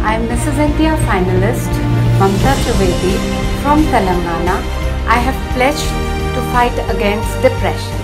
I am Mrs India finalist Mamta Trivedi from Telangana. I have pledged to fight against depression.